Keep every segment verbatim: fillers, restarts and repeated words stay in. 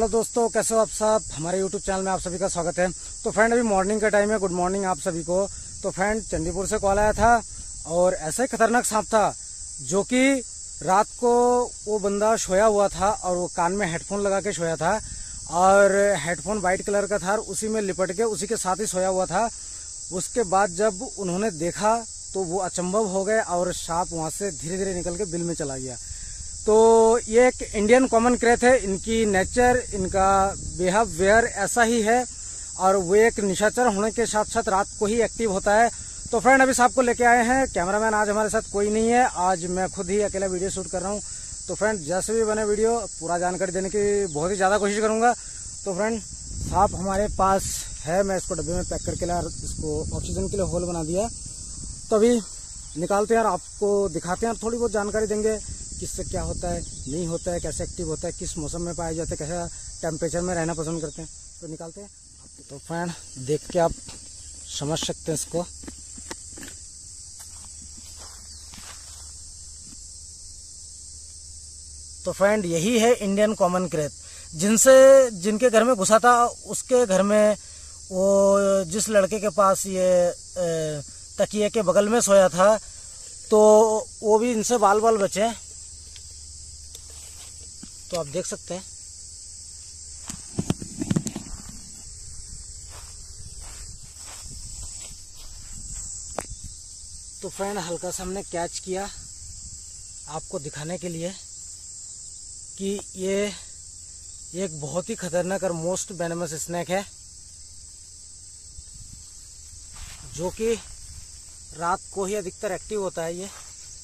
Hello दोस्तों, कैसे हो आप सब। हमारे यूट्यूब चैनल में आप सभी का स्वागत है। तो फ्रेंड, अभी मॉर्निंग का टाइम है। गुड मॉर्निंग आप सभी को। तो फ्रेंड, चंडीपुर से कॉल आया था और ऐसा ही खतरनाक सांप था जो कि रात को वो बंदा सोया हुआ था और वो कान में हेडफोन लगा के सोया था और हेडफोन वाइट कलर का था और उसी में लिपट के उसी के साथ ही सोया हुआ था। उसके बाद जब उन्होंने देखा तो वो अचंभव हो गए और सांप वहां से धीरे धीरे निकल के बिल में चला गया। तो ये एक इंडियन कॉमन क्रेथ है। इनकी नेचर, इनका बिहेवियर ऐसा ही है और वो एक निशाचर होने के साथ साथ रात को ही एक्टिव होता है। तो फ्रेंड, अभी सांप को लेके आए हैं। कैमरामैन आज हमारे साथ कोई नहीं है, आज मैं खुद ही अकेला वीडियो शूट कर रहा हूँ। तो फ्रेंड, जैसे भी बने वीडियो पूरा जानकारी देने की बहुत ही ज़्यादा कोशिश करूँगा। तो फ्रेंड, सांप हमारे पास है। मैं इसको डब्बे में पैक करके लाया, इसको ऑक्सीजन के लिए होल बना दिया। तो अभी निकालते हैं और आपको दिखाते हैं, थोड़ी बहुत जानकारी देंगे किससे क्या होता है, नहीं होता है, कैसे एक्टिव होता है, किस मौसम में पाए जाते हैं, कैसा टेम्परेचर में रहना पसंद करते हैं। तो निकालते हैं। तो फ्रेंड, देख के आप समझ सकते हैं इसको। तो फ्रेंड, यही है इंडियन कॉमन क्रेथ। जिनसे जिनके घर में घुसा था उसके घर में वो जिस लड़के के पास ये तकिए के बगल में सोया था तो वो भी इनसे बाल बाल बचे। तो आप देख सकते हैं। तो फ्रेंड, हल्का सा हमने कैच किया आपको दिखाने के लिए कि ये एक बहुत ही खतरनाक और मोस्ट वेनमस स्नेक है जो कि रात को ही अधिकतर एक्टिव होता है। ये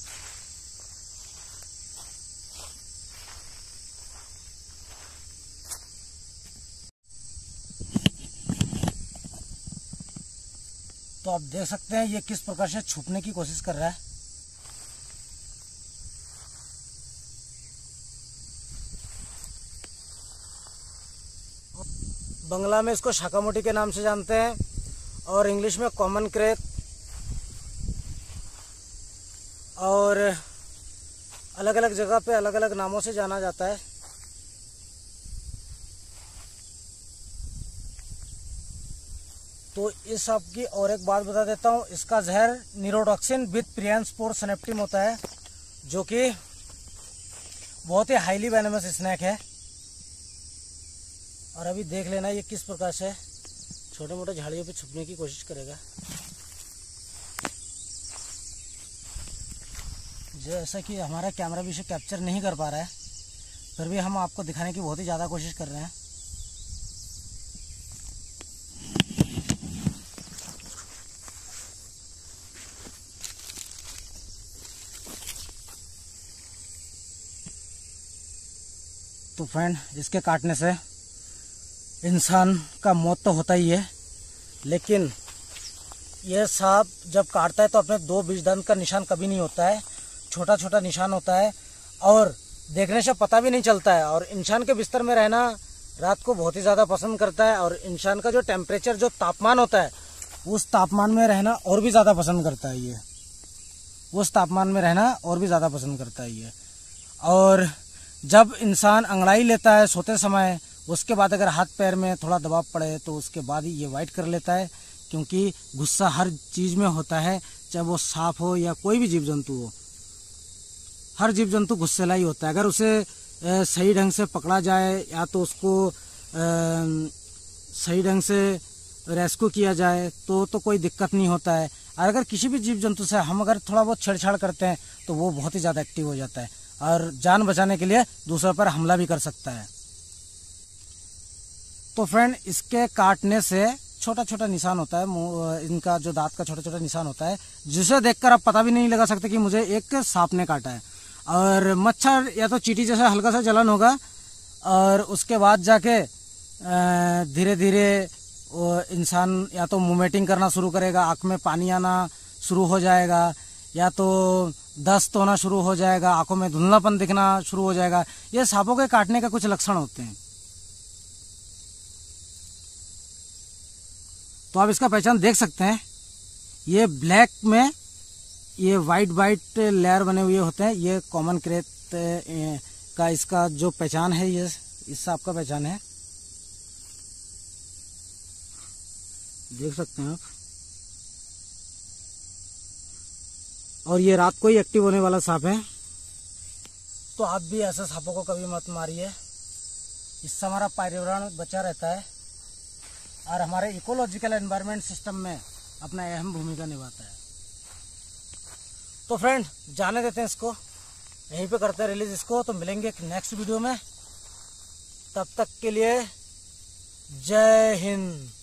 तो आप देख सकते हैं ये किस प्रकार से छुपने की कोशिश कर रहा है। बंगला में इसको शाकामोटी के नाम से जानते हैं और इंग्लिश में कॉमन क्रेथ, और अलग अलग जगह पे अलग अलग नामों से जाना जाता है। तो इस सांप की और एक बात बता देता हूँ, इसका जहर न्यूरोटॉक्सिन विद प्रियन स्पोर सनेप्टिम होता है जो कि बहुत ही हाईली वेनमस स्नेक है। और अभी देख लेना ये किस प्रकार से छोटे मोटे झाड़ियों पे छुपने की कोशिश करेगा। जैसा कि हमारा कैमरा भी इसे कैप्चर नहीं कर पा रहा है, फिर भी हम आपको दिखाने की बहुत ही ज़्यादा कोशिश कर रहे हैं। तो फ्रेंड, इसके काटने से इंसान का मौत तो होता ही है, लेकिन यह सांप जब काटता है तो अपने दो बीज दंत का निशान कभी नहीं होता है। छोटा छोटा निशान होता है और देखने से पता भी नहीं चलता है। और इंसान के बिस्तर में रहना रात को बहुत ही ज़्यादा पसंद करता है और इंसान का जो टेम्परेचर, जो तापमान होता है, उस तापमान में रहना और भी ज़्यादा पसंद करता है ये उस तापमान में रहना और भी ज़्यादा पसंद करता है ये। और जब इंसान अंगड़ाई लेता है सोते समय, उसके बाद अगर हाथ पैर में थोड़ा दबाव पड़े तो उसके बाद ही ये वाइट कर लेता है, क्योंकि गुस्सा हर चीज़ में होता है, चाहे वो सांप हो या कोई भी जीव जंतु हो। हर जीव जंतु गुस्सेला ही होता है। अगर उसे सही ढंग से पकड़ा जाए या तो उसको सही ढंग से रेस्क्यू किया जाए तो तो कोई दिक्कत नहीं होता है। और अगर किसी भी जीव जंतु से हम अगर थोड़ा बहुत छेड़छाड़ करते हैं तो वो बहुत ही ज़्यादा एक्टिव हो जाता है और जान बचाने के लिए दूसरों पर हमला भी कर सकता है। तो फ्रेंड, इसके काटने से छोटा छोटा निशान होता है, इनका जो दांत का छोटा छोटा निशान होता है, जिसे देखकर आप पता भी नहीं लगा सकते कि मुझे एक सांप ने काटा है। और मच्छर या तो चींटी जैसा हल्का सा जलन होगा और उसके बाद जाके धीरे धीरे इंसान या तो वोमिटिंग करना शुरू करेगा, आँख में पानी आना शुरू हो जाएगा, या तो दस्त होना शुरू हो जाएगा, आंखों में धुंधलापन दिखना शुरू हो जाएगा। ये सांपों के काटने का कुछ लक्षण होते हैं। तो आप इसका पहचान देख सकते हैं। ये ब्लैक में ये वाइट वाइट लेयर बने हुए होते हैं। ये कॉमन क्रेथ का इसका जो पहचान है, ये इस सांप का पहचान है। देख सकते हैं आप। और ये रात को ही एक्टिव होने वाला सांप है, तो आप भी ऐसे सांपों को कभी मत मारिए। इससे हमारा पर्यावरण बचा रहता है और हमारे इकोलॉजिकल एनवायरनमेंट सिस्टम में अपना अहम भूमिका निभाता है। तो फ्रेंड जाने देते हैं इसको, यहीं पे करते हैं रिलीज इसको। तो मिलेंगे एक नेक्स्ट वीडियो में, तब तक के लिए जय हिंद।